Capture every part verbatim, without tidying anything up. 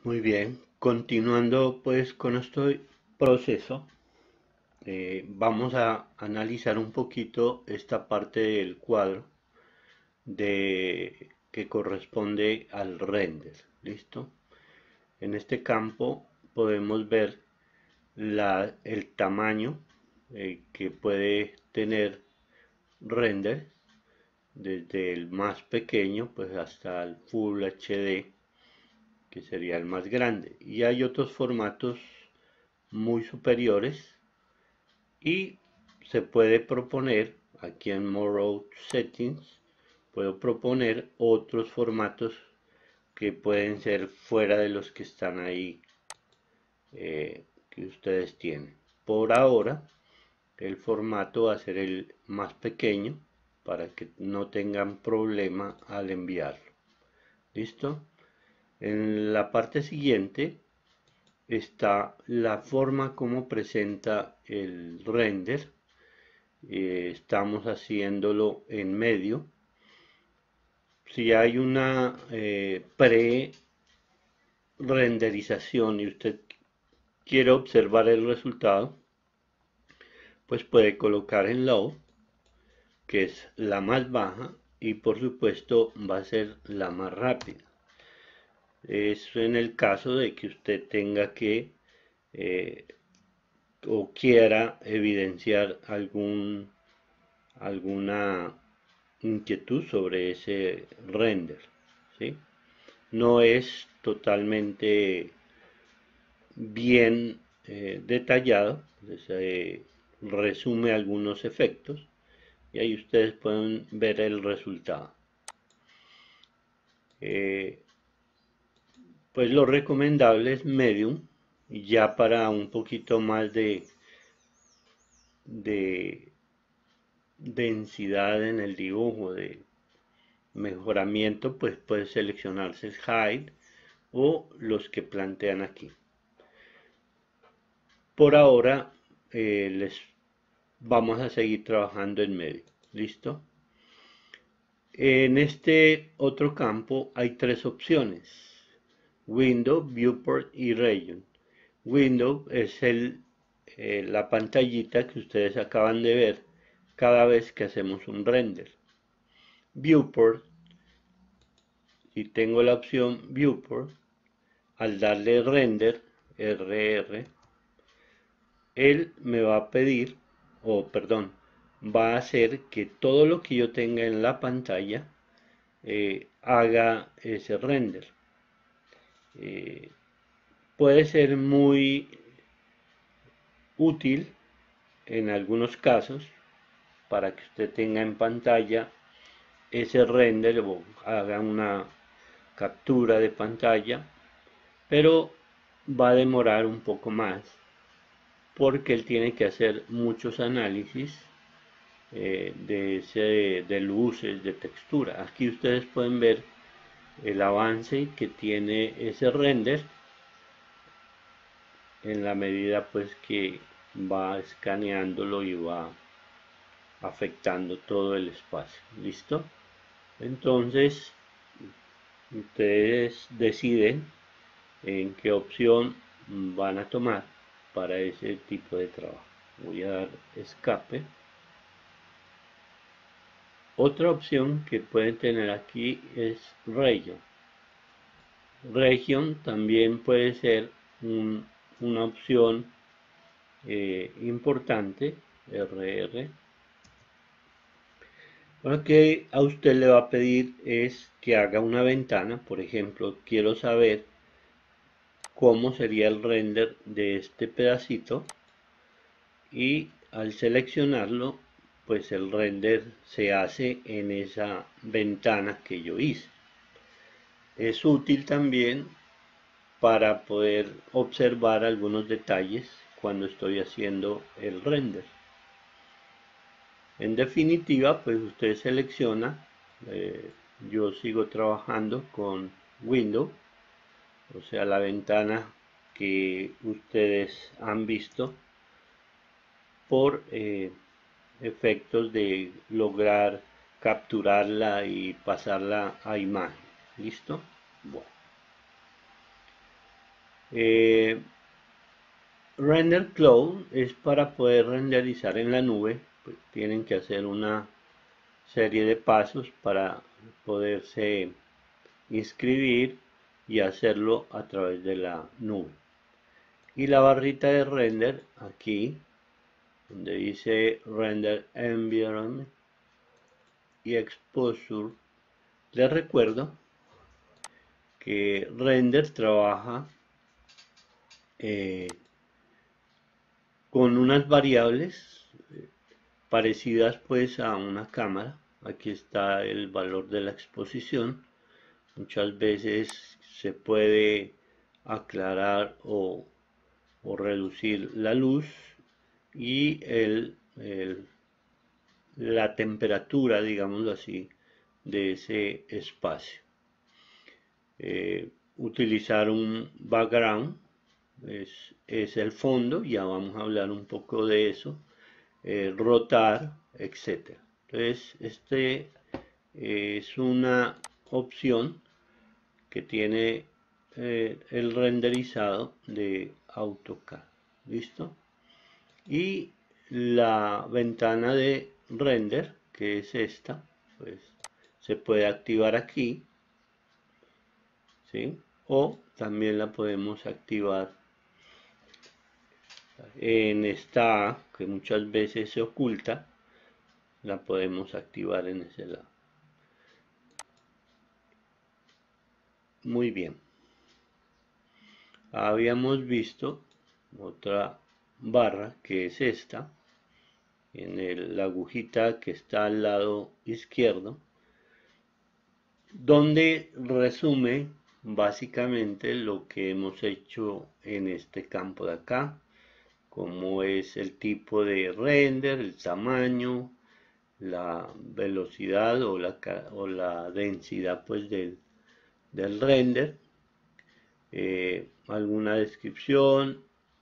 Muy bien, continuando pues con este proceso, eh, vamos a analizar un poquito esta parte del cuadro de, que corresponde al render. ¿Listo? En este campo podemos ver la, el tamaño eh, que puede tener render desde el más pequeño pues hasta el Full H D, que sería el más grande. Y hay otros formatos muy superiores y se puede proponer aquí en More Settings, puedo proponer otros formatos que pueden ser fuera de los que están ahí eh, que ustedes tienen. Por ahora el formato va a ser el más pequeño para que no tengan problema al enviarlo. ¿Listo? En la parte siguiente está la forma como presenta el render. Eh, estamos haciéndolo en medio. Si hay una eh, pre-renderización y usted quiere observar el resultado, pues puede colocar en low, que es la más baja, y por supuesto va a ser la más rápida. Eso en el caso de que usted tenga que eh, o quiera evidenciar algún, alguna inquietud sobre ese render, ¿sí? No es totalmente bien eh, detallado, se resume algunos efectos y ahí ustedes pueden ver el resultado. Eh, pues lo recomendable es medium, ya para un poquito más de, de densidad en el dibujo, de mejoramiento, pues puede seleccionarse Hide o los que plantean aquí. Por ahora eh, les vamos a seguir trabajando en medio. ¿Listo? En este otro campo hay tres opciones: Window, Viewport y Region. Window es el, eh, la pantallita que ustedes acaban de ver cada vez que hacemos un render. Viewport, si tengo la opción Viewport, al darle render, R R, él me va a pedir, o perdón, va a hacer que todo lo que yo tenga en la pantalla eh, haga ese render. Eh, puede ser muy útil en algunos casos para que usted tenga en pantalla ese render o haga una captura de pantalla, pero va a demorar un poco más porque él tiene que hacer muchos análisis eh, de, ese, de luces, de textura. Aquí ustedes pueden ver el avance que tiene ese render en la medida pues que va escaneándolo y va afectando todo el espacio. ¿Listo? Entonces ustedes deciden en qué opción van a tomar para ese tipo de trabajo. Voy a dar escape. Otra opción que pueden tener aquí es Region. Region también puede ser un, una opción eh, importante, R R. Lo que a usted le va a pedir es que haga una ventana. Por ejemplo, quiero saber cómo sería el render de este pedacito, y al seleccionarlo pues el render se hace en esa ventana que yo hice. Es útil también para poder observar algunos detalles cuando estoy haciendo el render. En definitiva, pues usted selecciona, eh, yo sigo trabajando con Windows, o sea, la ventana que ustedes han visto por eh, efectos de lograr capturarla y pasarla a imagen. ¿Listo? Bueno. Eh, Render Cloud es para poder renderizar en la nube, pues tienen que hacer una serie de pasos para poderse inscribir y hacerlo a través de la nube. Y la barrita de render aquí, donde dice Render Environment y Exposure, les recuerdo que Render trabaja eh, con unas variables eh, parecidas pues a una cámara. Aquí está el valor de la exposición. Muchas veces se puede aclarar o, o reducir la luz y el, el, la temperatura, digámoslo así, de ese espacio. Eh, utilizar un background es, es, el fondo, ya vamos a hablar un poco de eso, eh, rotar, etcétera. Entonces, este eh, es una opción que tiene eh, el renderizado de AutoCAD. ¿Listo? Y la ventana de render, que es esta, pues se puede activar aquí, ¿sí? O también la podemos activar en esta A, que muchas veces se oculta, la podemos activar en ese lado. Muy bien. Habíamos visto otra barra que es esta, en el, la agujita que está al lado izquierdo, donde resume básicamente lo que hemos hecho en este campo de acá, como es el tipo de render, el tamaño, la velocidad o la, o la densidad pues del, del render, eh, alguna descripción,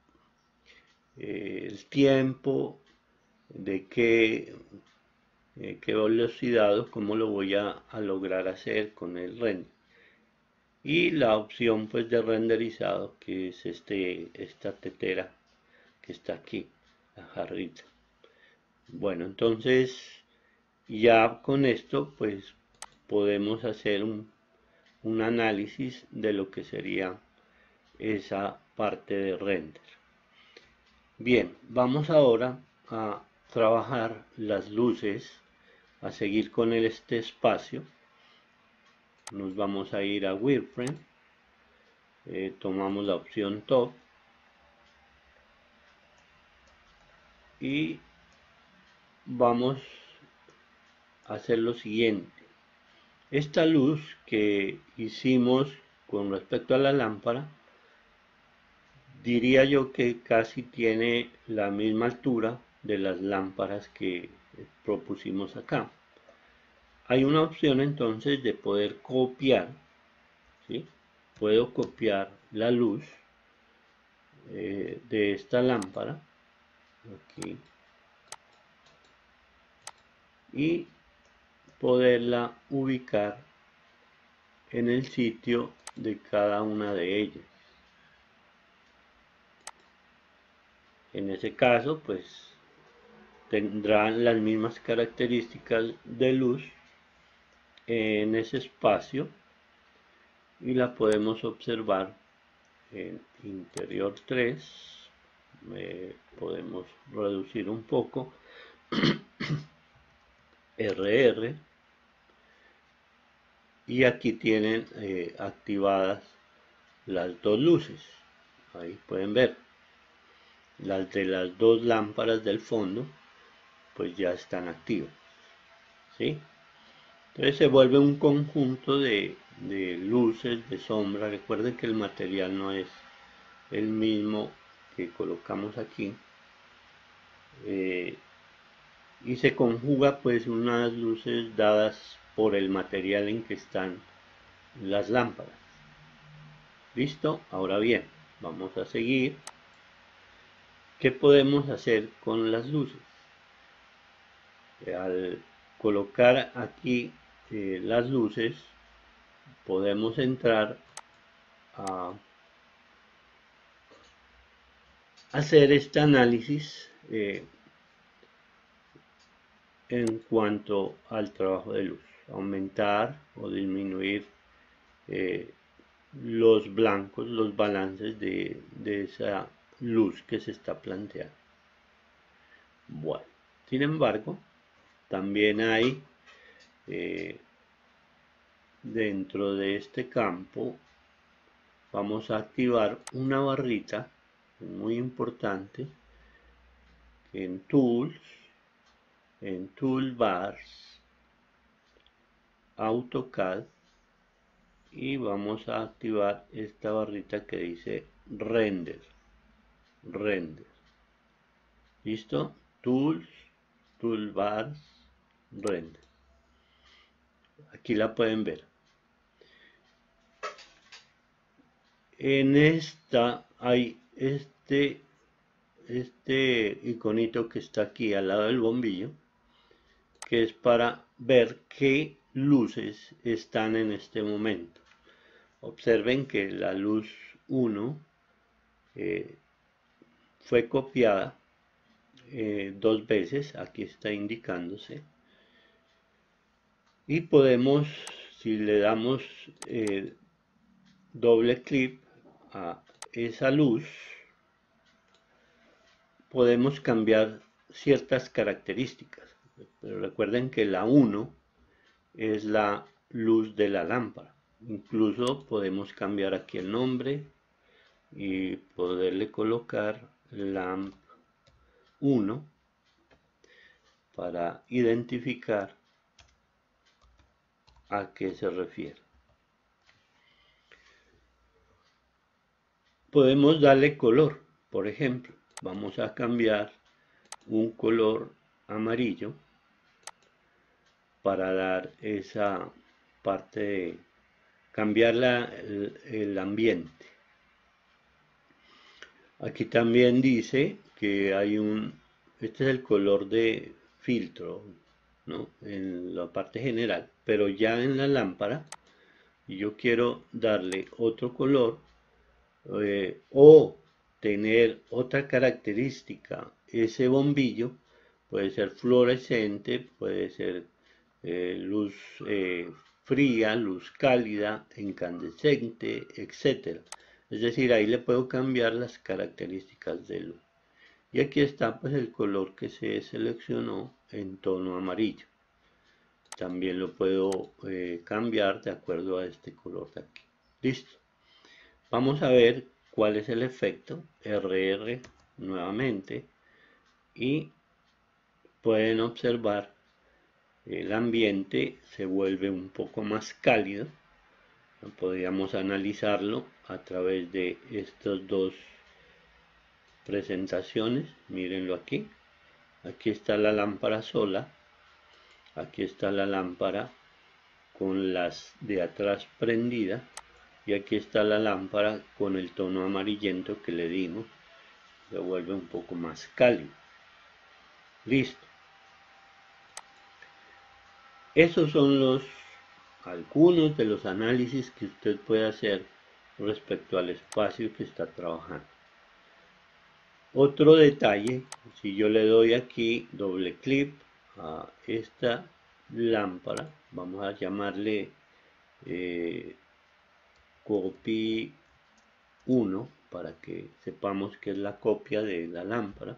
eh, el tiempo, de qué, eh, qué velocidad o cómo lo voy a, a lograr hacer con el render. Y la opción pues de renderizado, que es este, esta tetera que está aquí, la jarrita. Bueno, entonces ya con esto pues podemos hacer un, un análisis de lo que sería esa parte de render. Bien, vamos ahora a trabajar las luces, a seguir con el, este espacio. Nos vamos a ir a Wireframe, eh, tomamos la opción Top y vamos a hacer lo siguiente. Esta luz que hicimos con respecto a la lámpara, diría yo que casi tiene la misma altura de las lámparas que propusimos acá. Hay una opción entonces de poder copiar, ¿sí? Puedo copiar la luz eh, de esta lámpara aquí y poderla ubicar en el sitio de cada una de ellas. En ese caso pues tendrán las mismas características de luz en ese espacio y la podemos observar en interior tres. Eh, podemos reducir un poco R R y aquí tienen eh, activadas las dos luces. Ahí pueden ver las de las dos lámparas del fondo pues ya están activas, ¿sí? Entonces se vuelve un conjunto de, de luces, de sombra. Recuerden que el material no es el mismo que colocamos aquí, eh, y se conjuga pues unas luces dadas por el material en que están las lámparas. Listo, ahora bien, vamos a seguir. ¿Qué podemos hacer con las luces? Al colocar aquí eh, las luces, podemos entrar a hacer este análisis eh, en cuanto al trabajo de luz, aumentar o disminuir eh, los blancos, los balances de, de esa luz que se está planteando. Bueno, sin embargo, también hay eh, dentro de este campo, vamos a activar una barrita muy importante en Tools, en Toolbars, AutoCAD, y vamos a activar esta barrita que dice Render, Render. ¿Listo? Tools, Toolbars, Render. Aquí la pueden ver. En esta hay este, este iconito que está aquí al lado del bombillo, que es para ver qué luces están en este momento. Observen que la luz uno eh, fue copiada eh, dos veces, aquí está indicándose, y podemos, si le damos eh, doble clic a esa luz, podemos cambiar ciertas características. Pero recuerden que la uno es la luz de la lámpara. Incluso podemos cambiar aquí el nombre y poderle colocar lamp uno para identificar a qué se refiere. Podemos darle color, por ejemplo, vamos a cambiar un color amarillo para dar esa parte de cambiar la, el, el ambiente. Aquí también dice que hay un, este es el color de filtro, ¿no? En la parte general, pero ya en la lámpara, y yo quiero darle otro color eh, o tener otra característica, ese bombillo puede ser fluorescente, puede ser eh, luz eh, fría, luz cálida, incandescente, etcétera. Es decir, ahí le puedo cambiar las características de luz. Y aquí está pues el color que se seleccionó en tono amarillo. También lo puedo eh, cambiar de acuerdo a este color de aquí. Listo. Vamos a ver cuál es el efecto. R R nuevamente. Y pueden observar el ambiente se vuelve un poco más cálido. Podríamos analizarlo a través de estas dos presentaciones. Mírenlo aquí. Aquí está la lámpara sola. Aquí está la lámpara con las de atrás prendidas. Y aquí está la lámpara con el tono amarillento que le dimos. Se vuelve un poco más cálido. Listo. Esos son los algunos de los análisis que usted puede hacer respecto al espacio que está trabajando. Otro detalle, si yo le doy aquí doble clic a esta lámpara, vamos a llamarle eh, copy uno para que sepamos que es la copia de la lámpara.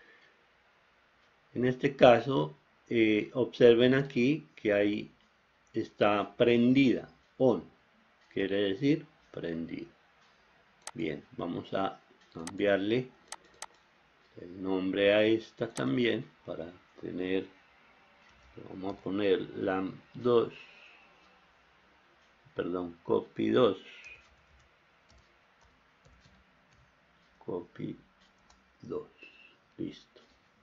En este caso, eh, observen aquí que ahí está prendida, on, quiere decir prendida. Bien, vamos a cambiarle el nombre a esta también para tener, vamos a poner lamp dos, perdón, copy dos, copy dos, listo.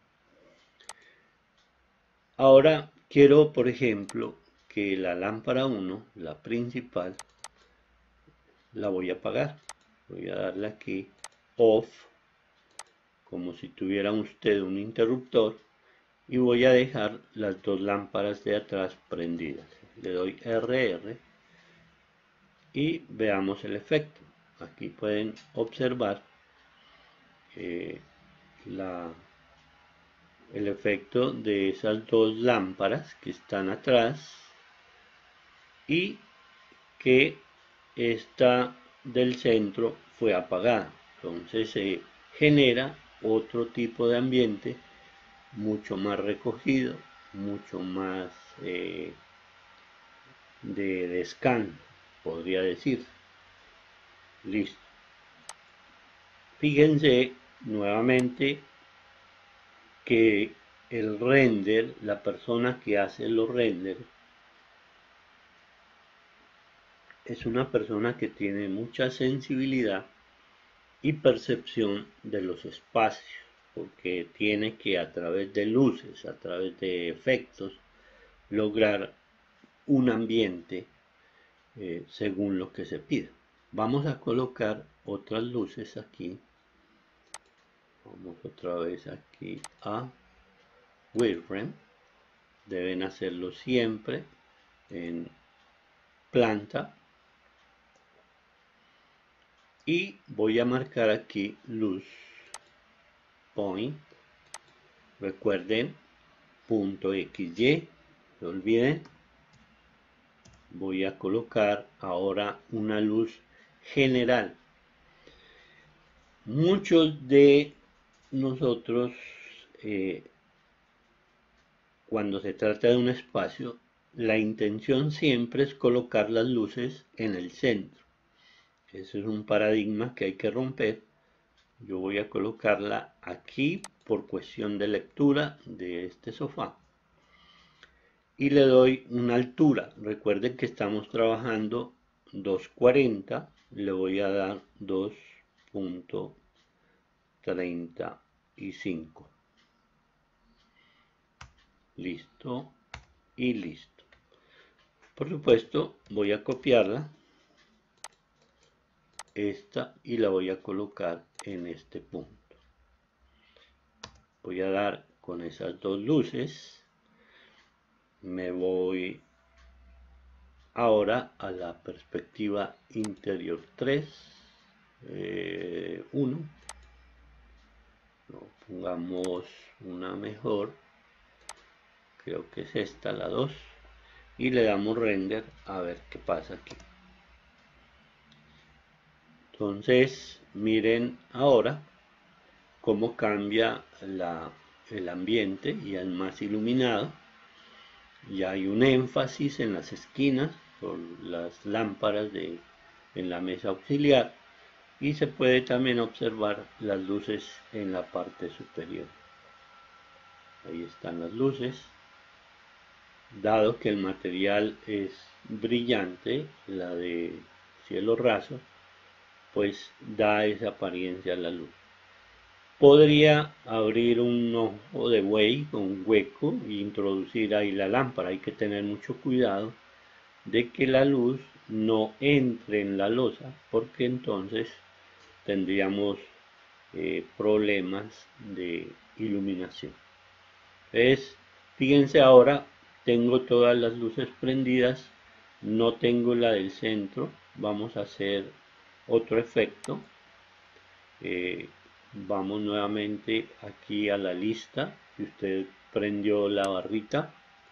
Ahora quiero, por ejemplo, que la lámpara uno, la principal, la voy a apagar. Voy a darle aquí off, como si tuviera usted un interruptor, y voy a dejar las dos lámparas de atrás prendidas. Le doy R R y veamos el efecto. Aquí pueden observar eh, la, el efecto de esas dos lámparas que están atrás y que esta del centro fue apagada. Entonces se genera otro tipo de ambiente mucho más recogido, mucho más eh, de descanso, podría decir. Listo. Fíjense nuevamente que el render, la persona que hace los renders, es una persona que tiene mucha sensibilidad y percepción de los espacios, porque tiene que a través de luces, a través de efectos, lograr un ambiente eh, según lo que se pida. Vamos a colocar otras luces aquí. Vamos otra vez aquí a Wireframe. Deben hacerlo siempre en planta. Y voy a marcar aquí luz point. Recuerden punto xy. No olviden. Voy a colocar ahora una luz general. Muchos de nosotros, eh, cuando se trata de un espacio, la intención siempre es colocar las luces en el centro. Ese es un paradigma que hay que romper. Yo voy a colocarla aquí por cuestión de lectura de este sofá. Y le doy una altura. Recuerden que estamos trabajando doscientos cuarenta. Le voy a dar dos punto treinta y cinco. Listo y listo. Por supuesto, voy a copiarla, esta, y la voy a colocar en este punto. Voy a dar con esas dos luces. Me voy ahora a la perspectiva interior tres, eh, uno. No, pongamos una mejor. Creo que es esta, la dos. Y le damos render a ver qué pasa aquí. Entonces, miren ahora cómo cambia la, el ambiente, ya es más iluminado. Ya hay un énfasis en las esquinas por las lámparas de, en la mesa auxiliar. Y se puede también observar las luces en la parte superior. Ahí están las luces. Dado que el material es brillante, la de cielo raso, pues da esa apariencia a la luz. Podría abrir un ojo de buey, un hueco, e introducir ahí la lámpara. Hay que tener mucho cuidado de que la luz no entre en la losa, porque entonces tendríamos eh, problemas de iluminación. Entonces, fíjense ahora, tengo todas las luces prendidas, no tengo la del centro. Vamos a hacer otro efecto. Eh, vamos nuevamente aquí a la lista. Si usted prendió la barrita,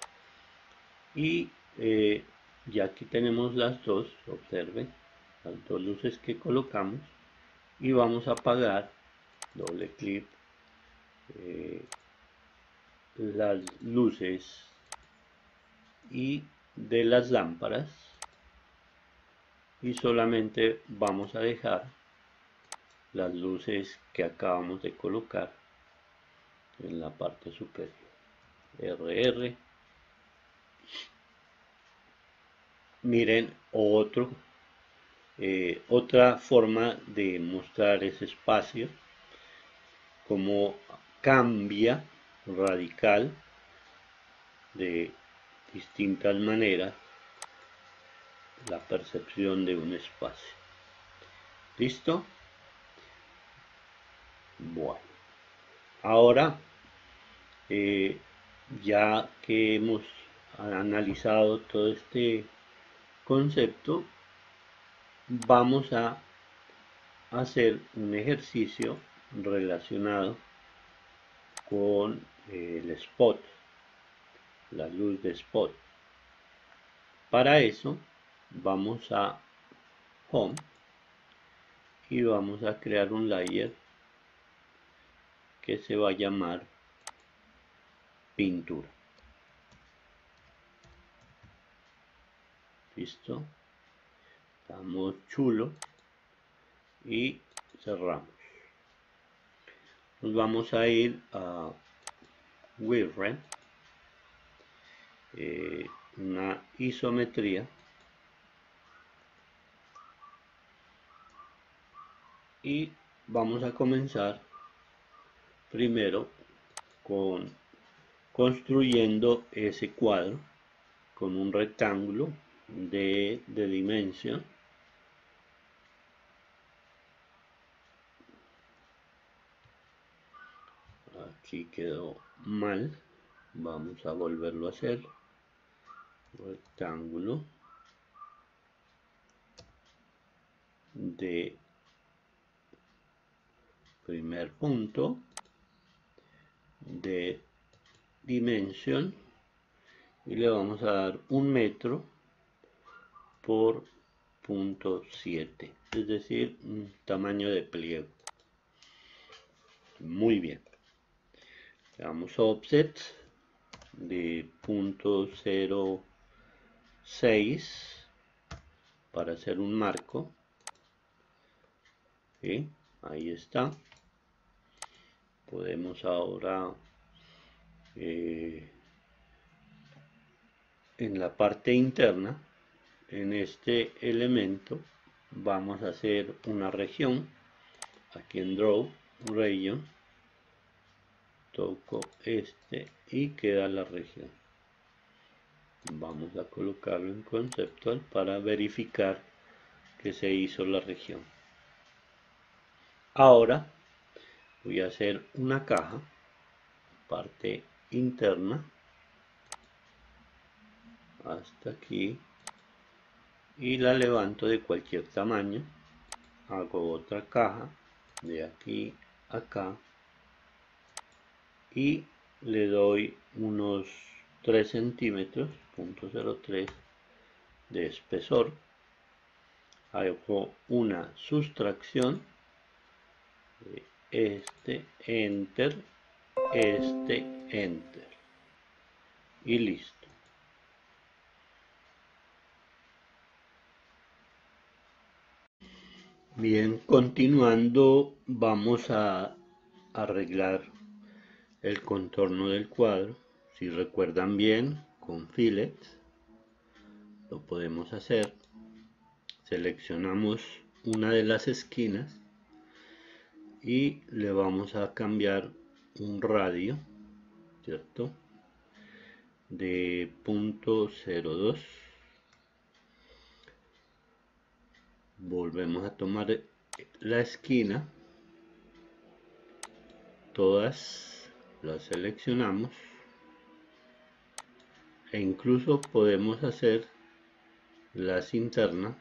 y eh, ya aquí tenemos las dos, observen, las dos luces que colocamos, y vamos a apagar, doble clic, eh, las luces y de las lámparas, y solamente vamos a dejar las luces que acabamos de colocar en la parte superior. R R. Miren otro, eh, otra forma de mostrar ese espacio, como cambia radical de distintas maneras la percepción de un espacio. ¿Listo? Bueno, ahora eh, ya que hemos analizado todo este concepto, vamos a hacer un ejercicio relacionado con el spot, la luz de spot. Para eso vamos a Home y vamos a crear un layer que se va a llamar pintura. Listo, estamos chulo y cerramos. Nos vamos a ir a Wireframe, eh, una isometría, y vamos a comenzar primero con construyendo ese cuadro con un rectángulo de, de dimensión. Aquí quedó mal, vamos a volverlo a hacer. Rectángulo de primer punto de dimensión y le vamos a dar un metro por punto siete, es decir, un tamaño de pliego. Muy bien, le damos offset de punto cero seis para hacer un marco. ¿Sí? Ahí está. Podemos ahora eh, en la parte interna, en este elemento, vamos a hacer una región. Aquí en Draw, Region, toco este y queda la región. Vamos a colocarlo en Conceptual para verificar que se hizo la región. Ahora voy a hacer una caja, parte interna, hasta aquí, y la levanto de cualquier tamaño. Hago otra caja de aquí a acá y le doy unos tres centímetros, punto cero tres de espesor. Hago una sustracción, este, enter, este, enter, y listo. Bien, continuando, vamos a arreglar el contorno del cuadro. Si recuerdan bien, con fillet lo podemos hacer. Seleccionamos una de las esquinas y le vamos a cambiar un radio, ¿cierto? De punto cero dos. Volvemos a tomar la esquina, todas las seleccionamos e incluso podemos hacer las internas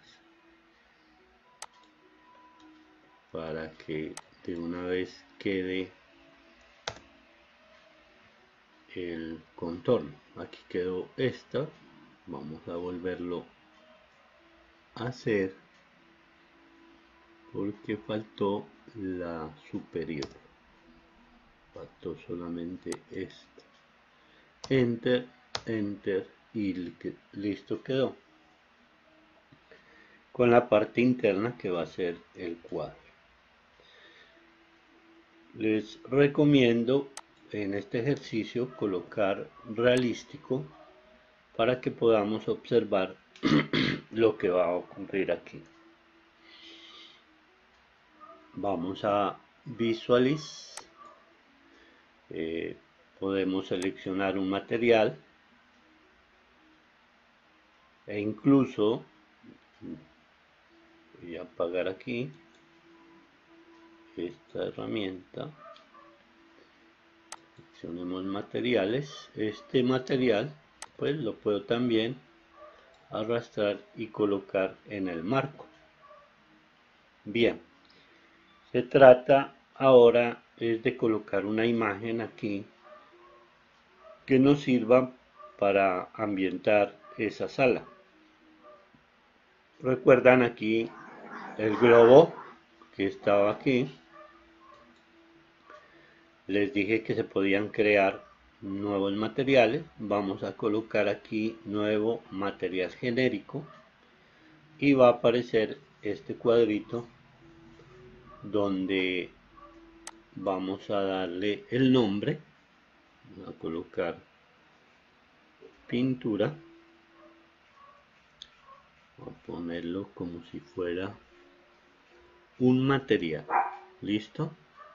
para que de una vez quede el contorno. Aquí quedó esta, vamos a volverlo a hacer porque faltó la superior, faltó solamente esta. Enter, enter y listo quedó, con la parte interna que va a ser el cuadro. Les recomiendo en este ejercicio colocar realístico para que podamos observar lo que va a ocurrir aquí. Vamos a Visualize, eh, podemos seleccionar un material e incluso voy a apagar aquí esta herramienta. Seleccionemos materiales. Este material pues lo puedo también arrastrar y colocar en el marco. Bien, se trata ahora es de colocar una imagen aquí que nos sirva para ambientar esa sala. Recuerdan aquí el globo que estaba aquí. Les dije que se podían crear nuevos materiales. Vamos a colocar aquí nuevo material genérico y va a aparecer este cuadrito donde vamos a darle el nombre. Voy a colocar pintura. Voy a ponerlo como si fuera un material. ¿Listo?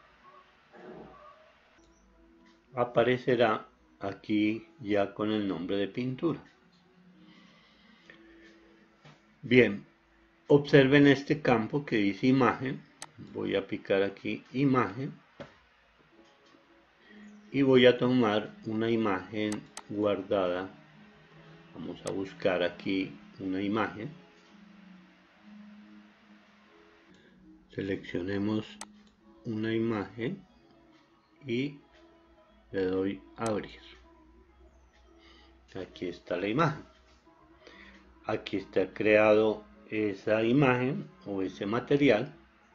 Aparecerá aquí ya con el nombre de pintura. Bien, observen este campo que dice imagen. Voy a picar aquí imagen y voy a tomar una imagen guardada. Vamos a buscar aquí una imagen. Seleccionemos una imagen y le doy a abrir. Aquí está la imagen. Aquí está creado esa imagen o ese material.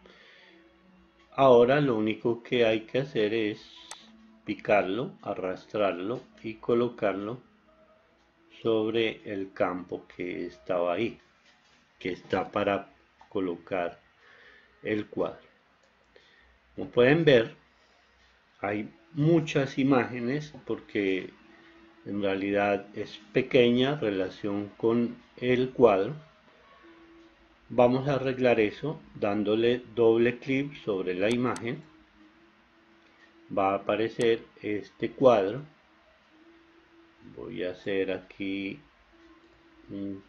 Ahora lo único que hay que hacer es picarlo, arrastrarlo y colocarlo sobre el campo que estaba ahí, que está para colocar el cuadro. Como pueden ver, hay muchas imágenes porque en realidad es pequeña relación con el cuadro. Vamos a arreglar eso dándole doble clic sobre la imagen. Va a aparecer este cuadro. Voy a hacer aquí un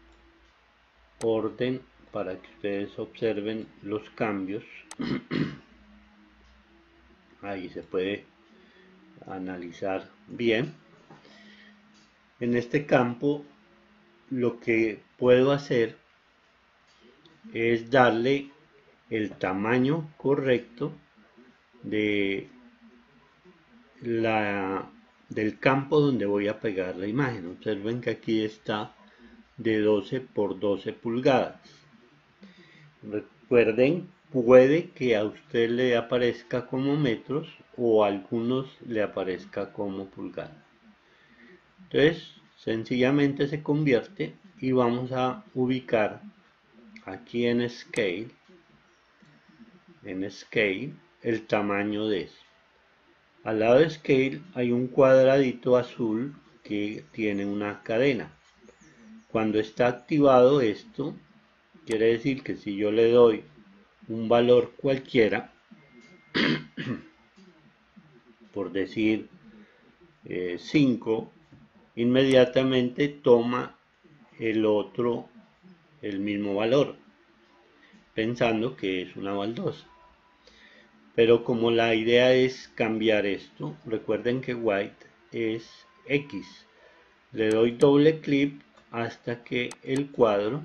orden para que ustedes observen los cambios. Ahí se puede analizar bien. En este campo lo que puedo hacer es darle el tamaño correcto de la, del campo donde voy a pegar la imagen. Observen que aquí está de doce por doce pulgadas. Recuerden, puede que a usted le aparezca como metros o a algunos le aparezca como pulgadas. Entonces, sencillamente se convierte y vamos a ubicar aquí en Scale, en Scale, el tamaño de eso. Al lado de Scale hay un cuadradito azul que tiene una cadena. Cuando está activado esto, quiere decir que si yo le doy un valor cualquiera, por decir eh, cinco, inmediatamente toma el otro el mismo valor, pensando que es una baldosa. Pero como la idea es cambiar esto, recuerden que white es X. Le doy doble clic hasta que el cuadro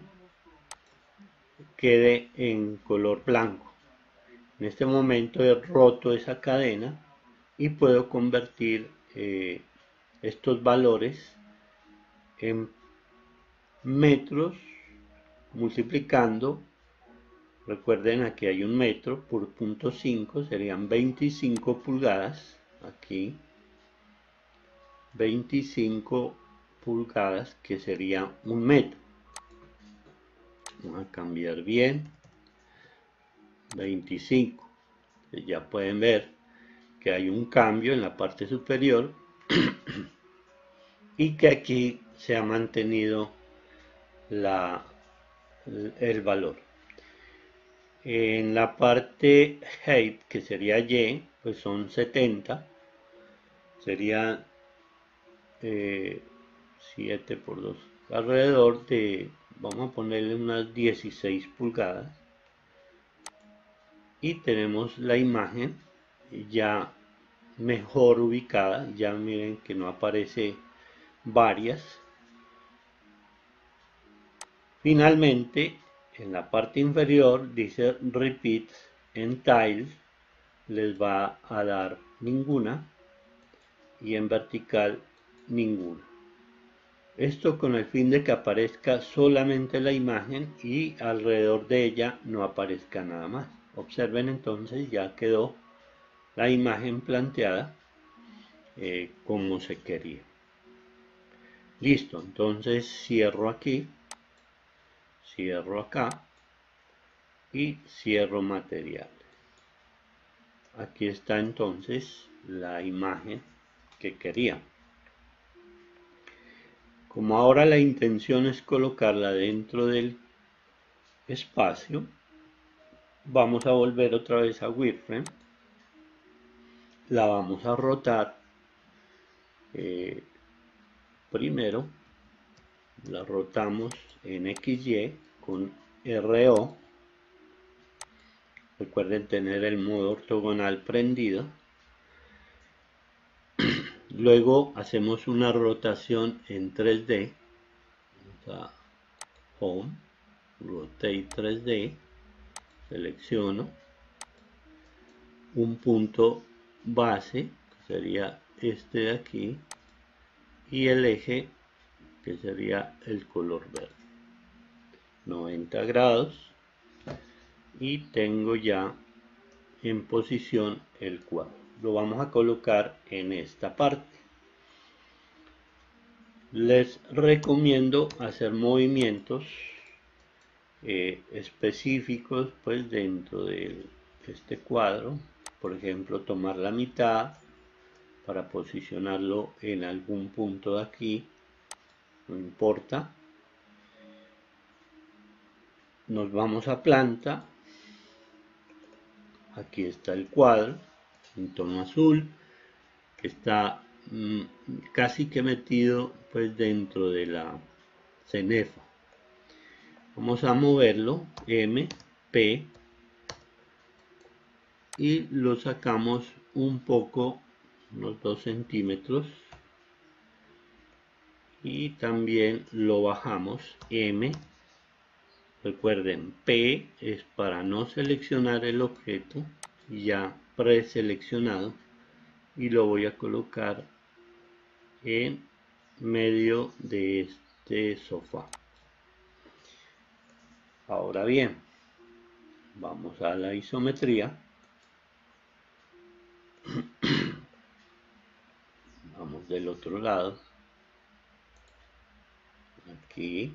quede en color blanco. En este momento he roto esa cadena y puedo convertir eh, estos valores en metros multiplicando. Recuerden, aquí hay un metro por punto cinco, serían veinticinco pulgadas. Aquí veinticinco pulgadas, que sería un metro. Vamos a cambiar bien, veinticinco. Ya pueden ver que hay un cambio en la parte superior y que aquí se ha mantenido la, el valor. En la parte height, que sería Y, pues son setenta, sería eh, siete por dos, alrededor de, vamos a ponerle unas dieciséis pulgadas. Y tenemos la imagen ya mejor ubicada. Ya miren que no aparece varias. Finalmente, en la parte inferior dice repeat en tiles, les va a dar ninguna y en vertical ninguna. Esto con el fin de que aparezca solamente la imagen y alrededor de ella no aparezca nada más. Observen entonces, ya quedó la imagen planteada eh, como se quería. Listo, entonces cierro aquí, cierro acá y cierro material. Aquí está entonces la imagen que quería. Como ahora la intención es colocarla dentro del espacio, vamos a volver otra vez a Wireframe, la vamos a rotar. Eh, primero la rotamos en equis ye con erre o. Recuerden tener el modo ortogonal prendido. Luego hacemos una rotación en tres de. Vamos a Home, Rotate tres de, selecciono un punto base, que sería este de aquí, y el eje, que sería el color verde. noventa grados, y tengo ya en posición el cuadro. Lo vamos a colocar en esta parte. Les recomiendo hacer movimientos eh, específicos pues dentro de este cuadro. Por ejemplo, tomar la mitad para posicionarlo en algún punto de aquí, no importa. Nos vamos a planta. Aquí está el cuadro en tono azul, que está mmm, casi que metido pues dentro de la cenefa. Vamos a moverlo, M, P, y lo sacamos un poco, unos dos centímetros, y también lo bajamos, M. Recuerden, P es para no seleccionar el objeto ya preseleccionado, y lo voy a colocar en medio de este sofá. Ahora bien, vamos a la isometría. Vamos del otro lado, aquí,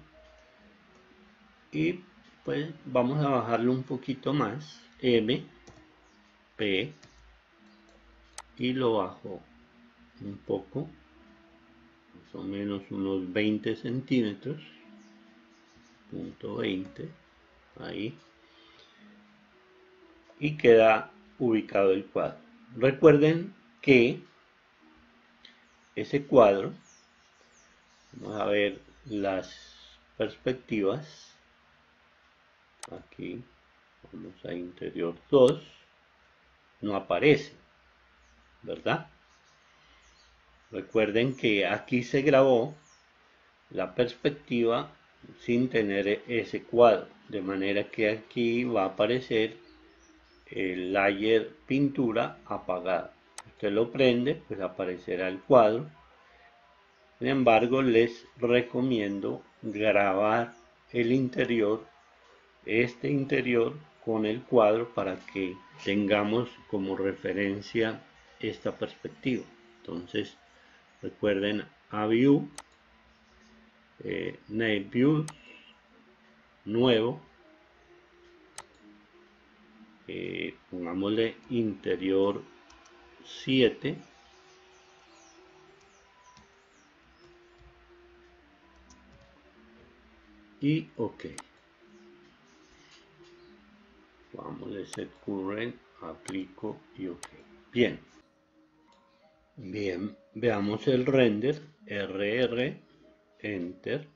y pues vamos a bajarlo un poquito más, M, P, y lo bajo un poco, más o menos unos veinte centímetros, punto veinte, ahí, y queda ubicado el cuadro. Recuerden que ese cuadro, vamos a ver las perspectivas, aquí vamos a interior dos, no aparece, ¿verdad? Recuerden que aquí se grabó la perspectiva sin tener ese cuadro, de manera que aquí va a aparecer el layer pintura apagado. Usted lo prende, pues aparecerá el cuadro. Sin embargo, les recomiendo grabar el interior, este interior, con el cuadro para que tengamos como referencia esta perspectiva. Entonces, recuerden a View, eh, Native Views, nuevo, eh, pongámosle interior siete, y OK. Vamos a set current, aplico y OK. Bien. Bien, veamos el render, R R, Enter.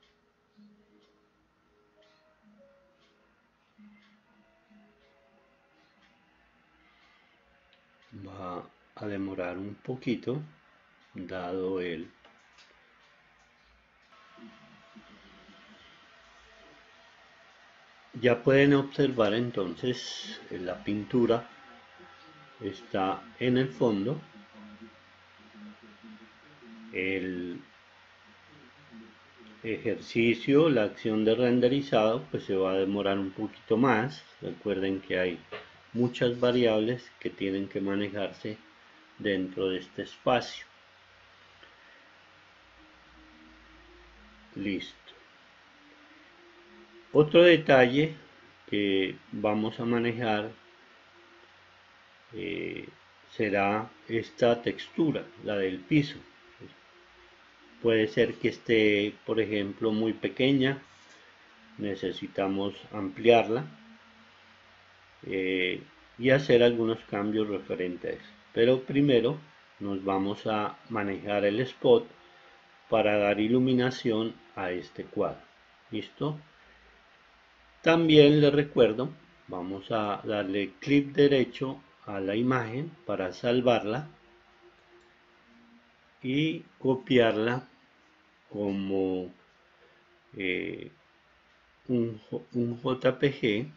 Va a demorar un poquito, dado el ya pueden observar entonces la pintura está en el fondo. El ejercicio, la acción de renderizado, pues se va a demorar un poquito más. Recuerden que hay muchas variables que tienen que manejarse dentro de este espacio. Listo. Otro detalle que vamos a manejar eh, será esta textura, la del piso. Puede ser que esté, por ejemplo, muy pequeña, necesitamos ampliarla eh, y hacer algunos cambios referentes a eso. Pero primero nos vamos a manejar el spot para dar iluminación a este cuadro. ¿Listo? También les recuerdo, vamos a darle clic derecho a la imagen para salvarla y copiarla como eh, un, un J P G.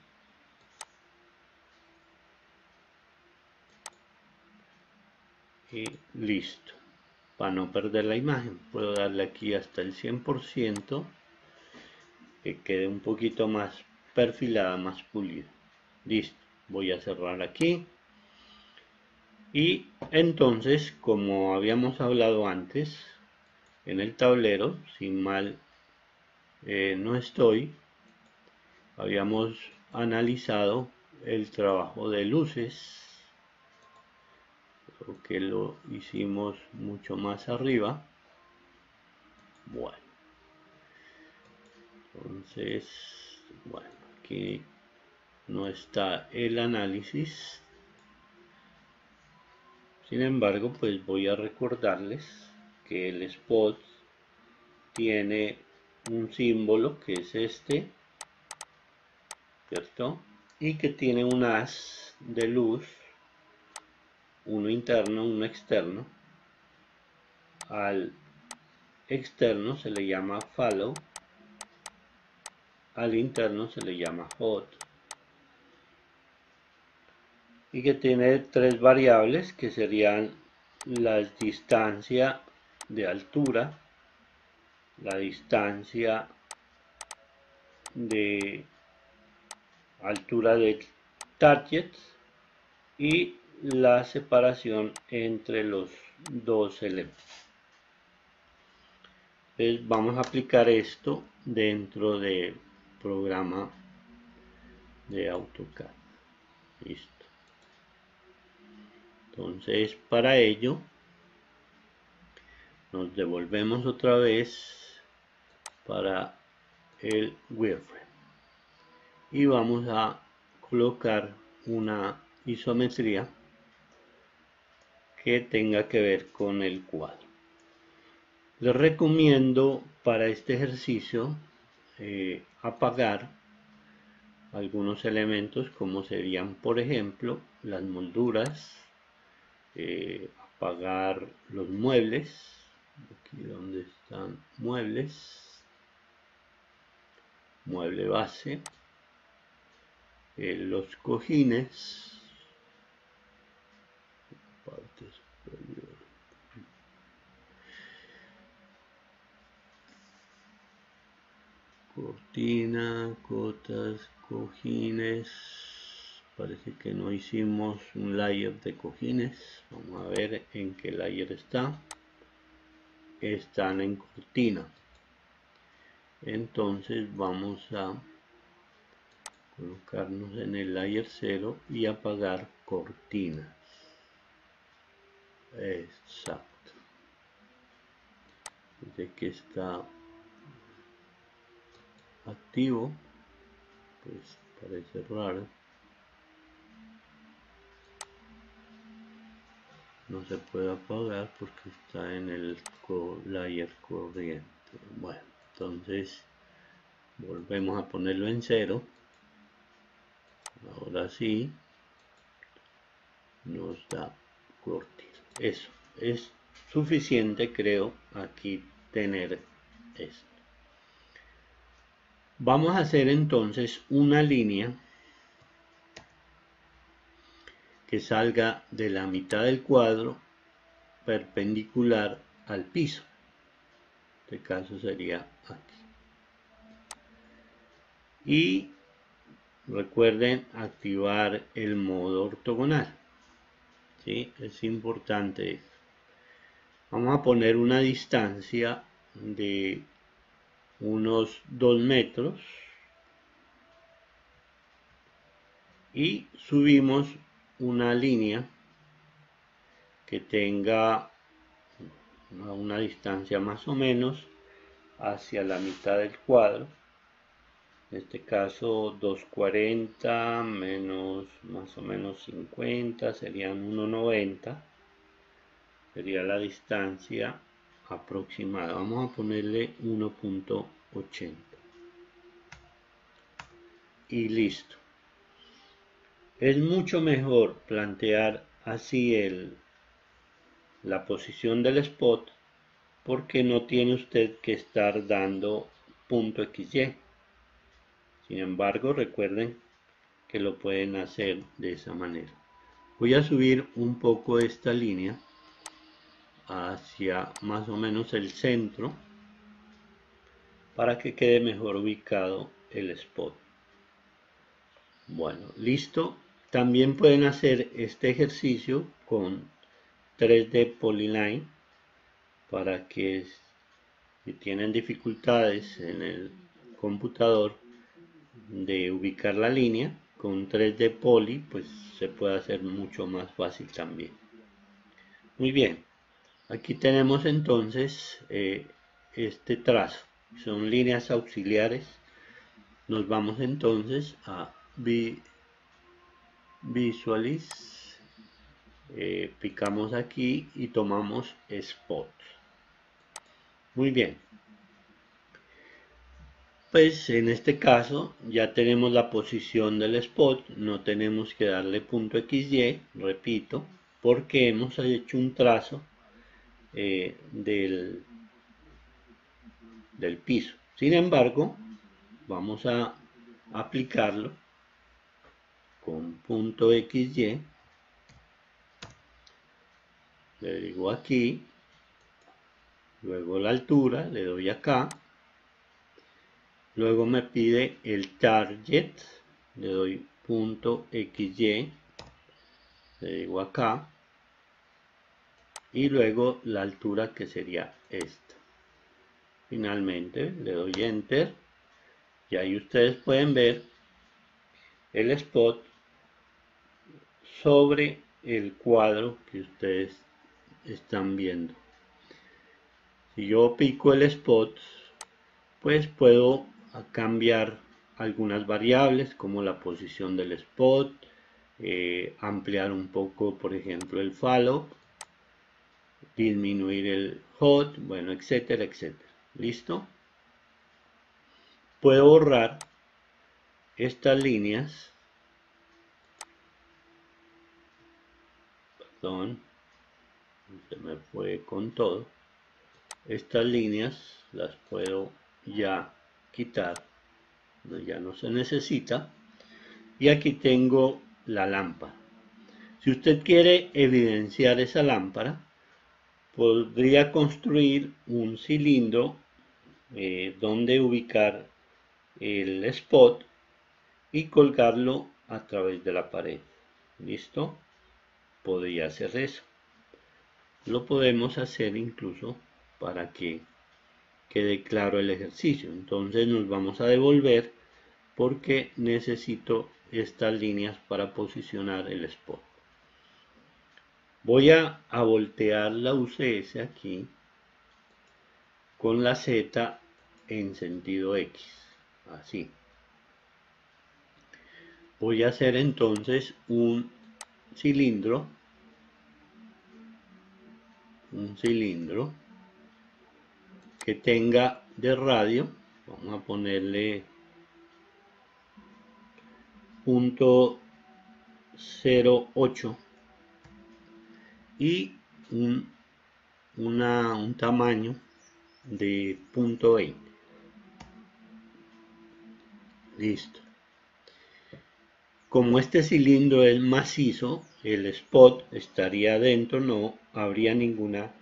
Y listo. Para no perder la imagen, puedo darle aquí hasta el cien por ciento, que quede un poquito más perfilada, más pulida. Listo. Voy a cerrar aquí. Y entonces, como habíamos hablado antes, en el tablero, si mal eh, no estoy, habíamos analizado el trabajo de luces, que lo hicimos mucho más arriba. Bueno, entonces, bueno, aquí no está el análisis. Sin embargo, pues voy a recordarles que el spot tiene un símbolo que es este, ¿cierto? Y que tiene un haz de luz, uno interno, uno externo. Al externo se le llama follow, al interno se le llama hot, y que tiene tres variables que serían la distancia de altura, la distancia de altura del target y la separación entre los dos elementos. Entonces vamos a aplicar esto dentro del programa de AutoCAD. Listo. Entonces para ello nos devolvemos otra vez para el wireframe y vamos a colocar una isometría que tenga que ver con el cuadro. Les recomiendo para este ejercicio eh, apagar algunos elementos, como serían, por ejemplo, las molduras, eh, apagar los muebles, aquí donde están muebles, mueble base, eh, los cojines, parte superior, cortina, cotas, cojines. Parece que no hicimos un layer de cojines. Vamos a ver en qué layer está. Están en cortina. Entonces vamos a colocarnos en el layer cero y apagar cortinas. Exacto. Desde que está activo, pues parece raro. No se puede apagar porque está en el layer corriente. Bueno, entonces volvemos a ponerlo en cero. Ahora sí nos da cortina. Eso es suficiente, creo, aquí tener esto. Vamos a hacer entonces una línea que salga de la mitad del cuadro perpendicular al piso. En este caso sería aquí. Y recuerden activar el modo ortogonal. ¿Sí? Es importante esto. Vamos a poner una distancia de unos dos metros y subimos una línea que tenga una distancia más o menos hacia la mitad del cuadro. En este caso doscientos cuarenta menos más o menos cincuenta serían ciento noventa, sería la distancia aproximada. Vamos a ponerle uno punto ochenta y listo. Es mucho mejor plantear así el, la posición del spot, porque no tiene usted que estar dando punto equis y. Sin embargo, recuerden que lo pueden hacer de esa manera. Voy a subir un poco esta línea hacia más o menos el centro para que quede mejor ubicado el spot. Bueno, listo. También pueden hacer este ejercicio con tres D Polyline para que si tienen dificultades en el computador de ubicar la línea, con tres D Poly pues se puede hacer mucho más fácil también. Muy bien, aquí tenemos entonces eh, este trazo, son líneas auxiliares. Nos vamos entonces a Visualize, eh, picamos aquí y tomamos Spot. Muy bien, pues en este caso ya tenemos la posición del spot, no tenemos que darle punto equis y, repito, porque hemos hecho un trazo eh, del, del piso. Sin embargo, vamos a aplicarlo con punto equis y, le digo aquí, luego la altura, le doy acá, luego me pide el target, le doy punto equis y, le digo acá, y luego la altura que sería esta. Finalmente le doy enter y ahí ustedes pueden ver el spot sobre el cuadro que ustedes están viendo. Si yo pico el spot, pues puedo cambiar algunas variables como la posición del spot, eh, ampliar un poco por ejemplo el follow, disminuir el hot, bueno, etcétera, etcétera. ¿Listo? Puedo borrar estas líneas, perdón, se me fue con todo. Estas líneas las puedo ya quitar, ya no se necesita. Y aquí tengo la lámpara. Si usted quiere evidenciar esa lámpara, podría construir un cilindro eh, donde ubicar el spot y colgarlo a través de la pared. ¿Listo? Podría hacer eso. Lo podemos hacer incluso para que quede claro el ejercicio. Entonces nos vamos a devolver porque necesito estas líneas para posicionar el spot. Voy a, a voltear la U C S aquí con la Z en sentido X, así. Voy a hacer entonces un cilindro, un cilindro que tenga de radio, vamos a ponerle punto cero ocho y un, una, un tamaño de punto veinte. Listo. como este cilindro es macizo, el spot estaría adentro, no habría ninguna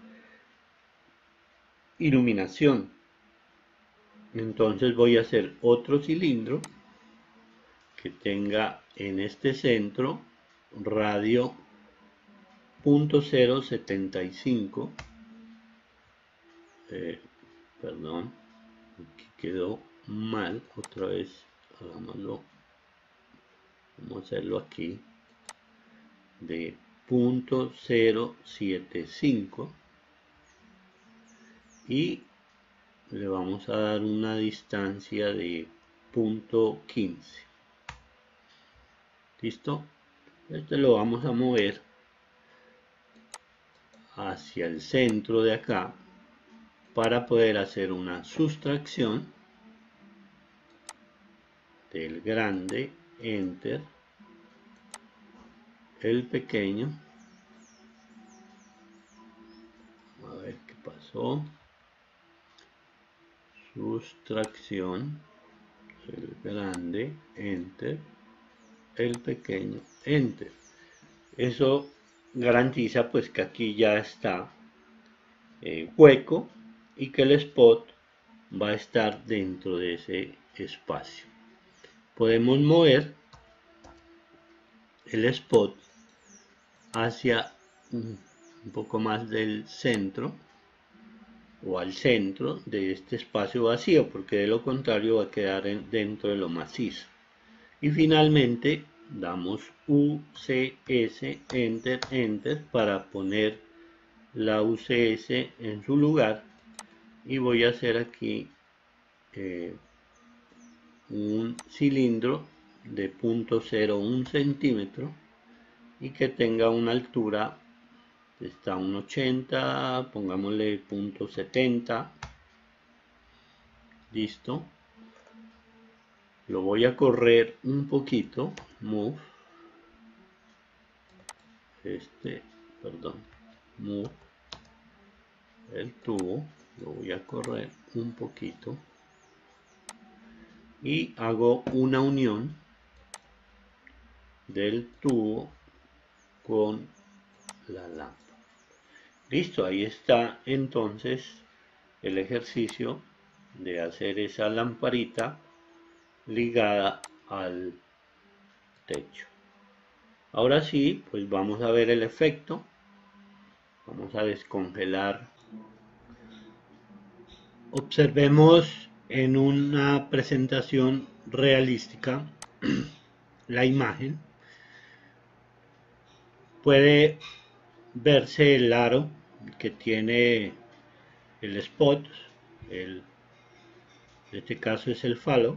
iluminación. Entonces voy a hacer otro cilindro que tenga en este centro radio punto cero setenta y cinco. Eh, perdón, aquí quedó mal, otra vez hagámoslo, vamos a hacerlo aquí de punto cero setenta y cinco y le vamos a dar una distancia de punto quince. ¿Listo? Este lo vamos a mover hacia el centro de acá para poder hacer una sustracción del grande, enter, el pequeño, a ver qué pasó, sustracción, el grande, enter, el pequeño, enter. Eso garantiza pues que aquí ya está eh, hueco y que el spot va a estar dentro de ese espacio. Podemos mover el spot hacia un poco más del centro o al centro de este espacio vacío, porque de lo contrario va a quedar en, dentro de lo macizo. Y finalmente damos U C S, enter, enter para poner la U C S en su lugar, y voy a hacer aquí eh, un cilindro de punto cero uno centímetro y que tenga una altura, está a un ochenta, pongámosle punto setenta. Listo, lo voy a correr un poquito, move, este, perdón, move, el tubo, lo voy a correr un poquito y hago una unión del tubo con la lámpara. Listo, ahí está entonces el ejercicio de hacer esa lamparita ligada al techo. Ahora sí, pues vamos a ver el efecto. Vamos a descongelar. Observemos en una presentación realística la imagen. Puede verse el aro que tiene el spot, el, en este caso es el falo,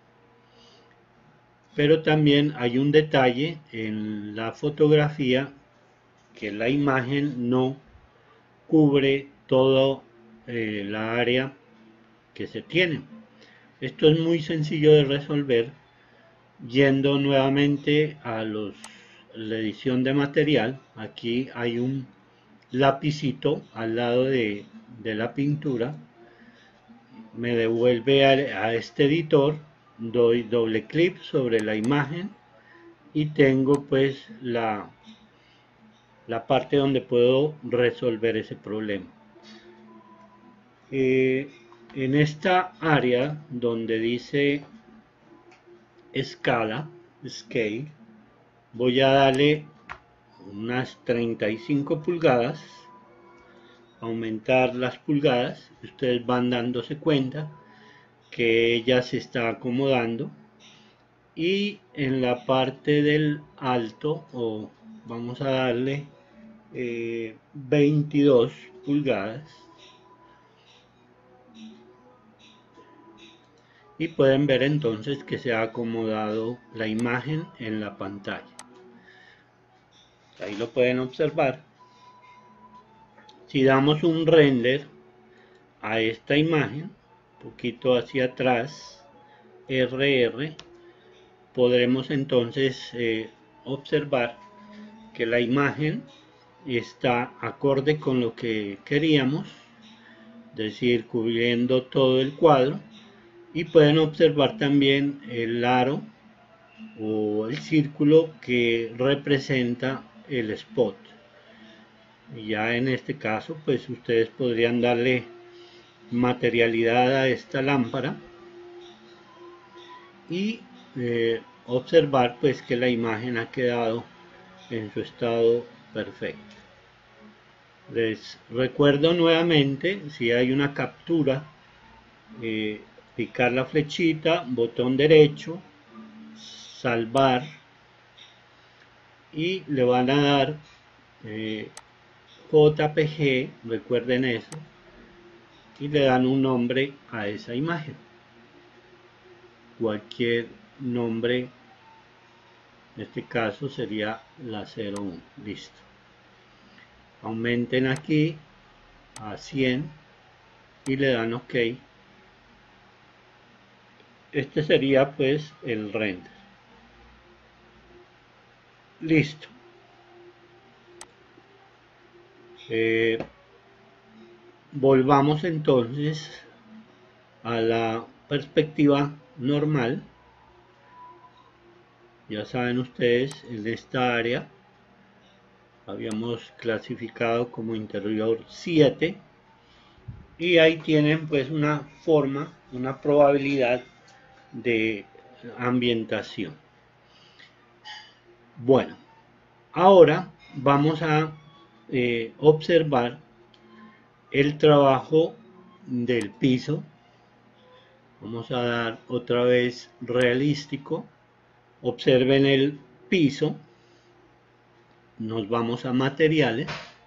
pero también hay un detalle en la fotografía, que la imagen no cubre toda eh, la área que se tiene. Esto es muy sencillo de resolver yendo nuevamente a los, la edición de material. Aquí hay un lapicito al lado de, de la pintura, me devuelve a, a este editor, doy doble clic sobre la imagen y tengo pues la, la parte donde puedo resolver ese problema. Eh, en esta área donde dice escala, scale, voy a darle unas treinta y cinco pulgadas, aumentar las pulgadas. Ustedes van dándose cuenta que ella se está acomodando, y en la parte del alto, o vamos a darle eh, veintidós pulgadas, y pueden ver entonces que se ha acomodado la imagen en la pantalla. Ahí lo pueden observar. Si damos un render a esta imagen, un poquito hacia atrás, R R, podremos entonces eh, observar que la imagen está acorde con lo que queríamos, es decir, cubriendo todo el cuadro. Y pueden observar también el aro o el círculo que representa el spot. Y ya en este caso, pues ustedes podrían darle materialidad a esta lámpara y eh, observar pues que la imagen ha quedado en su estado perfecto. Les recuerdo nuevamente, si hay una captura, eh, picar la flechita, botón derecho, salvar, y le van a dar eh, J P G, recuerden eso, y le dan un nombre a esa imagen, cualquier nombre. En este caso sería la cero uno. Listo. Aumenten aquí a cien y le dan OK. Este sería pues el render. Listo. Eh, volvamos entonces a la perspectiva normal. Ya saben ustedes, en esta área habíamos clasificado como interior siete, y ahí tienen pues una forma, una probabilidad de ambientación. Bueno, ahora vamos a eh, observar el trabajo del piso. Vamos a dar otra vez realístico. Observen el piso. Nos vamos a materiales.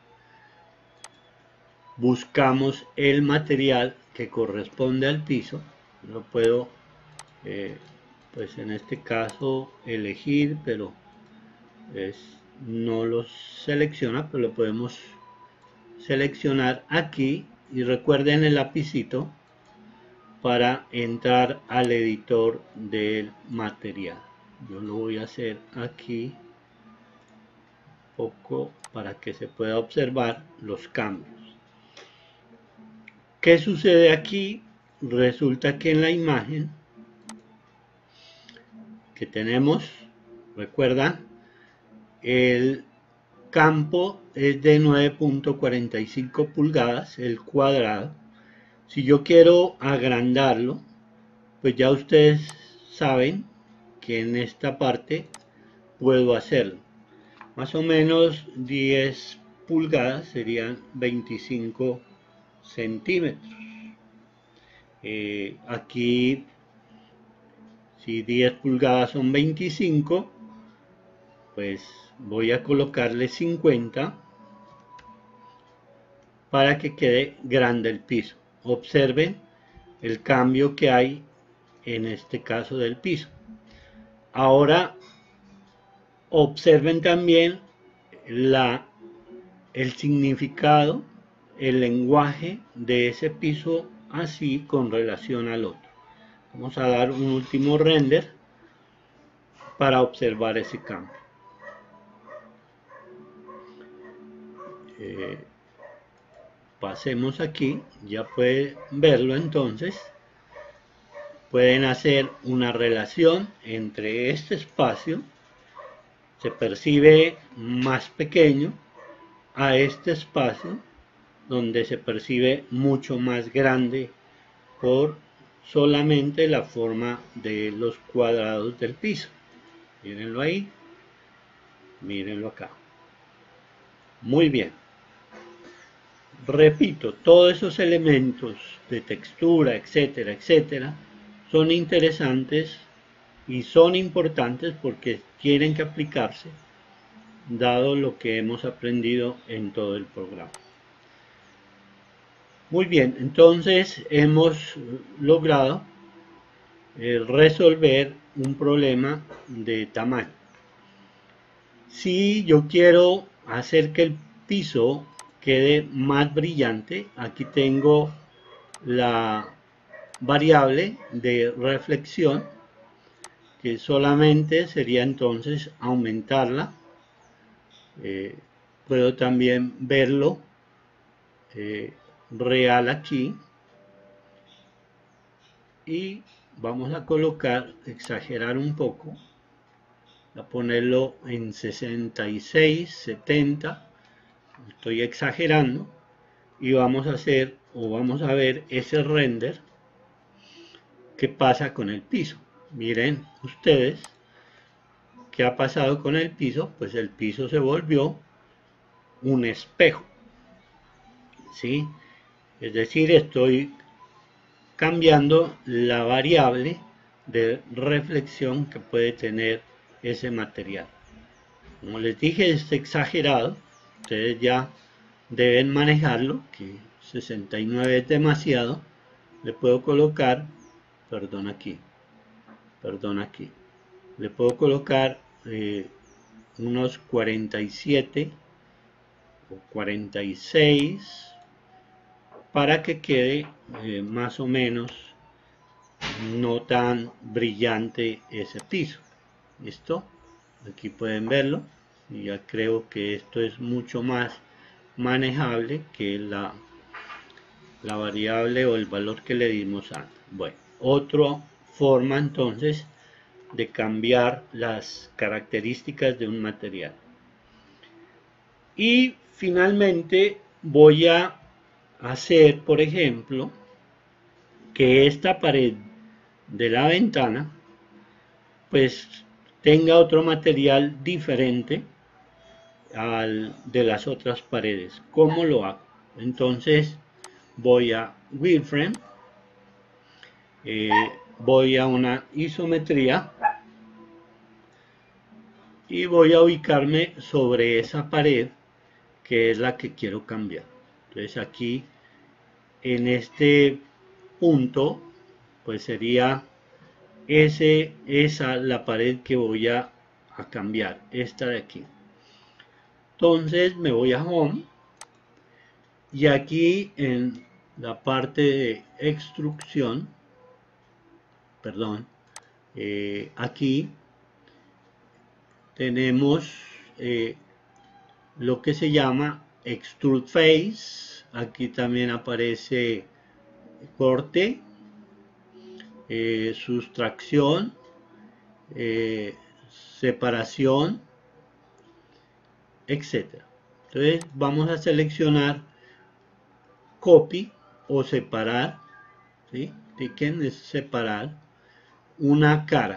Buscamos el material que corresponde al piso. Lo puedo, eh, pues en este caso, elegir, pero es, no los selecciona, pero lo podemos seleccionar aquí. Y recuerden el lapicito para entrar al editor del material. Yo lo voy a hacer aquí un poco para que se pueda observar los cambios. ¿Qué sucede aquí? Resulta que en la imagen que tenemos, recuerdan, el campo es de nueve punto cuarenta y cinco pulgadas, el cuadrado. Si yo quiero agrandarlo, pues ya ustedes saben que en esta parte puedo hacerlo. Más o menos diez pulgadas serían veinticinco centímetros. Eh, aquí, si diez pulgadas son veinticinco, pues voy a colocarle cincuenta para que quede grande el piso. Observen el cambio que hay en este caso del piso. Ahora observen también la, el significado, el lenguaje de ese piso así con relación al otro. Vamos a dar un último render para observar ese cambio. Eh, pasemos aquí, ya pueden verlo entonces. Pueden hacer una relación entre este espacio, se percibe más pequeño, a este espacio donde se percibe mucho más grande por solamente la forma de los cuadrados del piso. Mírenlo ahí, mírenlo acá. Muy bien. Repito, todos esos elementos de textura, etcétera, etcétera, son interesantes y son importantes porque tienen que aplicarse dado lo que hemos aprendido en todo el programa. Muy bien, entonces hemos logrado eh, resolver un problema de tamaño. Si yo quiero hacer que el piso quede más brillante, aquí tengo la variable de reflexión, que solamente sería entonces aumentarla. Eh, puedo también verlo eh, real aquí, y vamos a colocar, exagerar un poco, a ponerlo en sesenta y seis, setenta, estoy exagerando, y vamos a hacer o vamos a ver ese render que pasa con el piso. Miren ustedes qué ha pasado con el piso. Pues el piso se volvió un espejo, ¿sí? Es decir, estoy cambiando la variable de reflexión que puede tener ese material. Como les dije, es exagerado, ustedes ya deben manejarlo, que sesenta y nueve es demasiado. Le puedo colocar, perdón aquí, perdón aquí, le puedo colocar eh, unos cuarenta y siete o cuarenta y seis para que quede eh, más o menos no tan brillante ese piso. ¿Listo? Aquí pueden verlo, y ya creo que esto es mucho más manejable que la, la variable o el valor que le dimos antes. Bueno, otra forma entonces de cambiar las características de un material. Y finalmente voy a hacer, por ejemplo, que esta pared de la ventana pues tenga otro material diferente al de las otras paredes. ¿Cómo lo hago? Entonces voy a wireframe, eh, voy a una isometría y voy a ubicarme sobre esa pared que es la que quiero cambiar. Entonces aquí en este punto pues sería ese, esa la pared que voy a, a cambiar, esta de aquí. Entonces me voy a Home y aquí en la parte de extrusión, perdón, eh, aquí tenemos eh, lo que se llama Extrude Face. Aquí también aparece corte, eh, sustracción, eh, separación, etcétera. Entonces vamos a seleccionar copy o separar, ¿sí? Piquen es separar una cara,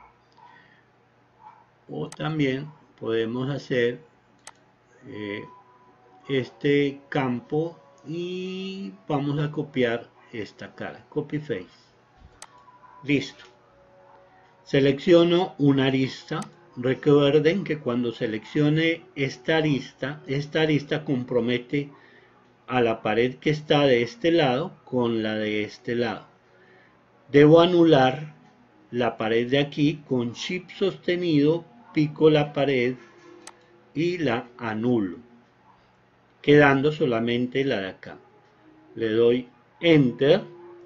o también podemos hacer eh, este campo y vamos a copiar esta cara, copy face. Listo. Selecciono una arista. Recuerden que cuando seleccione esta arista, esta arista compromete a la pared que está de este lado con la de este lado. Debo anular la pared de aquí con Shift sostenido, pico la pared y la anulo, quedando solamente la de acá. Le doy Enter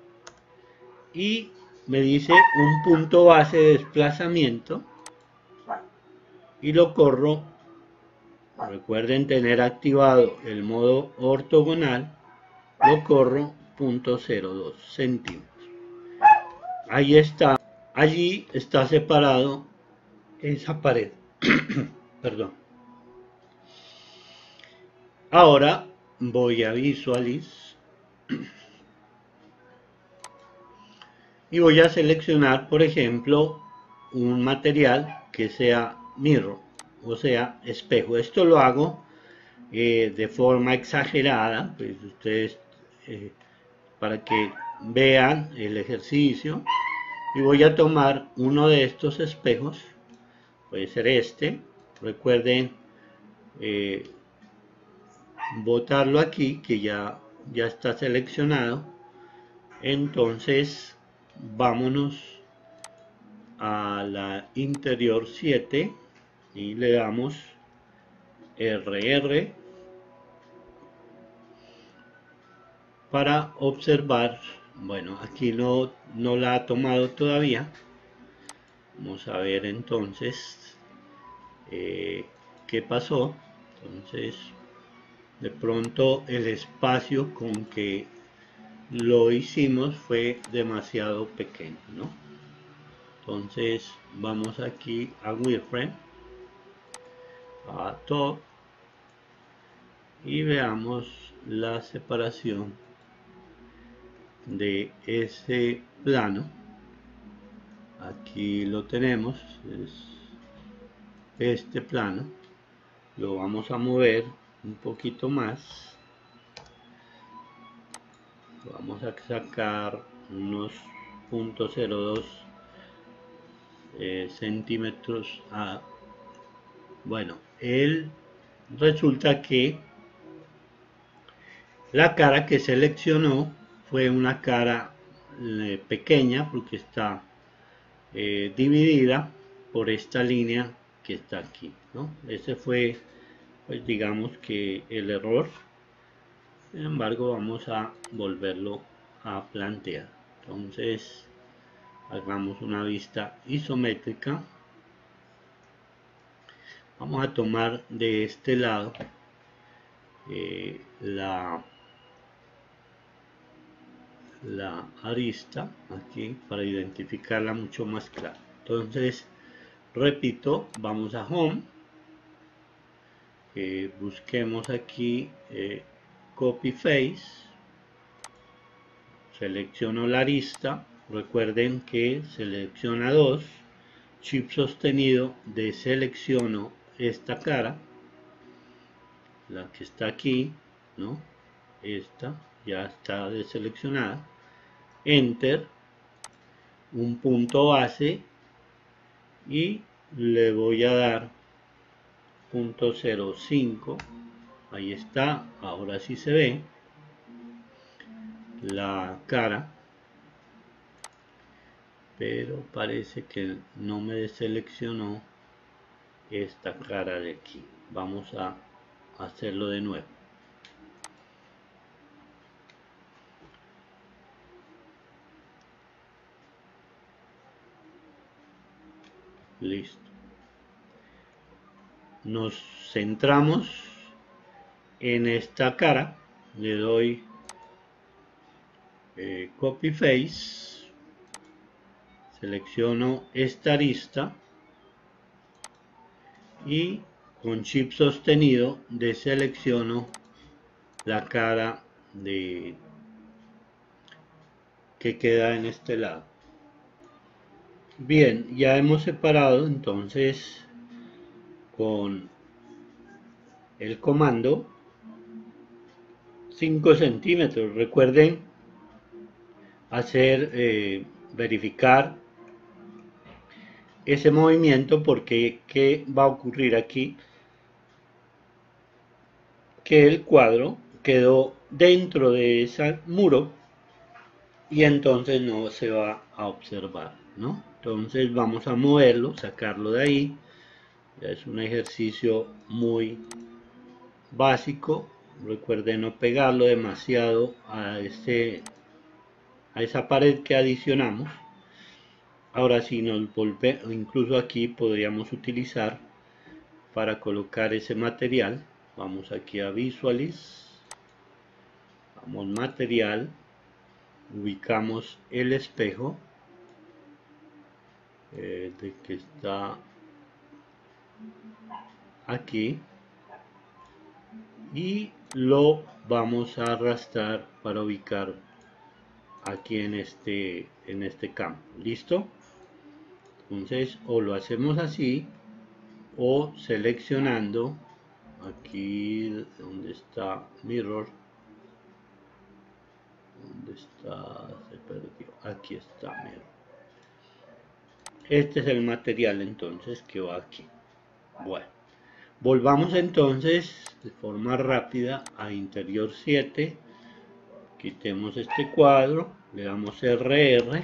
y me dice un punto base de desplazamiento y lo corro. Recuerden tener activado el modo ortogonal, lo corro punto cero dos centímetros. Ahí está, allí está separado esa pared. Perdón. Ahora voy a Visualize y voy a seleccionar, por ejemplo, un material que sea mirror, o sea, espejo. Esto lo hago eh, de forma exagerada, pues ustedes eh, para que vean el ejercicio. Y voy a tomar uno de estos espejos, puede ser este. Recuerden eh, botarlo aquí, que ya, ya está seleccionado. Entonces vámonos a la interior siete y le damos R R para observar. Bueno, aquí no, no la ha tomado todavía. Vamos a ver entonces eh, qué pasó. Entonces de pronto el espacio con que lo hicimos fue demasiado pequeño, ¿no? Entonces vamos aquí a wireframe, a top, y veamos la separación de ese plano. Aquí lo tenemos, es este plano. Lo vamos a mover un poquito más. Vamos a sacar unos punto cero dos eh, centímetros a... Bueno, él resulta que la cara que seleccionó fue una cara eh, pequeña, porque está eh, dividida por esta línea que está aquí, ¿no? Ese fue, pues digamos que el error. Sin embargo, vamos a volverlo a plantear. Entonces hagamos una vista isométrica. Vamos a tomar de este lado eh, la la arista aquí para identificarla mucho más clara. Entonces, repito, vamos a Home, eh, busquemos aquí eh, Copy Face, selecciono la arista, recuerden que selecciona dos, Shift sostenido, deselecciono esta cara, la que está aquí, ¿no? Esta ya está deseleccionada, Enter, un punto base y le voy a dar punto cero cinco, ahí está, ahora sí se ve la cara, pero parece que no me deseleccionó esta cara de aquí. Vamos a hacerlo de nuevo. Listo. Nos centramos en esta cara, le doy eh, Copy Face, selecciono esta arista y con Shift sostenido deselecciono la cara de que queda en este lado. Bien, ya hemos separado entonces con el comando cinco centímetros. Recuerden hacer eh, verificar ese movimiento, porque ¿qué va a ocurrir aquí? Que el cuadro quedó dentro de ese muro y entonces no se va a observar, ¿no? Entonces vamos a moverlo, sacarlo de ahí. Ya es un ejercicio muy básico. Recuerden no pegarlo demasiado a, este, a esa pared que adicionamos. Ahora sí nos volvemos, incluso aquí podríamos utilizar para colocar ese material. Vamos aquí a Visualize, vamos material, ubicamos el espejo eh, de que está aquí y lo vamos a arrastrar para ubicar aquí en este en este campo. Listo. Entonces o lo hacemos así o seleccionando aquí donde está mirror, donde está, se perdió, aquí está mirror. Este es el material entonces que va aquí. Bueno, volvamos entonces de forma rápida a interior siete, quitemos este cuadro, le damos R R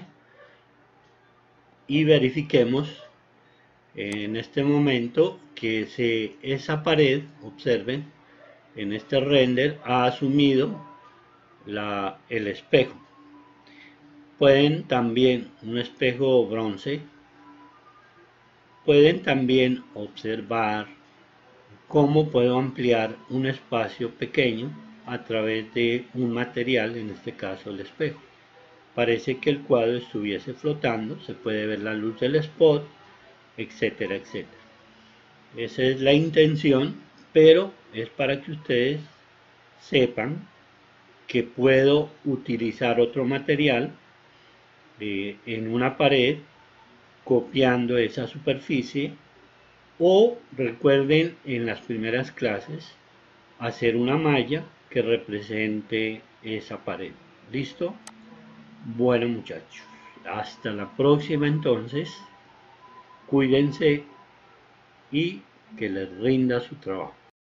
y verifiquemos en este momento que se, esa pared, observen, en este render ha asumido la, el espejo. Pueden también, un espejo bronce, pueden también observar cómo puedo ampliar un espacio pequeño a través de un material, en este caso el espejo. parece que el cuadro estuviese flotando, se puede ver la luz del spot, etcétera, etcétera. Esa es la intención, pero es para que ustedes sepan que puedo utilizar otro material eh, en una pared copiando esa superficie, o recuerden en las primeras clases hacer una malla que represente esa pared. ¿Listo? Bueno, muchachos, hasta la próxima entonces. Cuídense y que les rinda su trabajo.